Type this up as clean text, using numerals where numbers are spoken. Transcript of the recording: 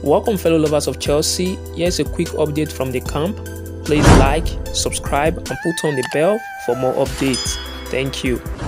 Welcome fellow lovers of Chelsea. Here's a quick update from the camp. Please like, subscribe and put on the bell for more updates. Thank you.